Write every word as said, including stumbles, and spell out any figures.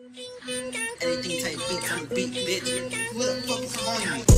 Anything type beats on the beat, bitch. Who the fuck is calling me?